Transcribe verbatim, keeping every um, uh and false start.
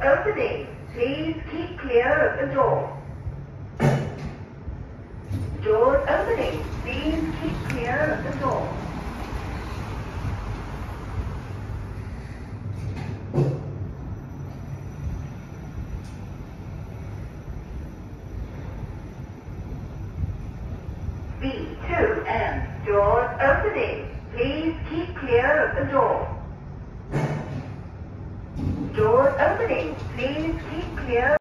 opening. Please keep clear of the door. Doors opening. Please keep clear of the door. B two M. Doors opening. Please keep clear of the door. Doors opening. Please keep clear.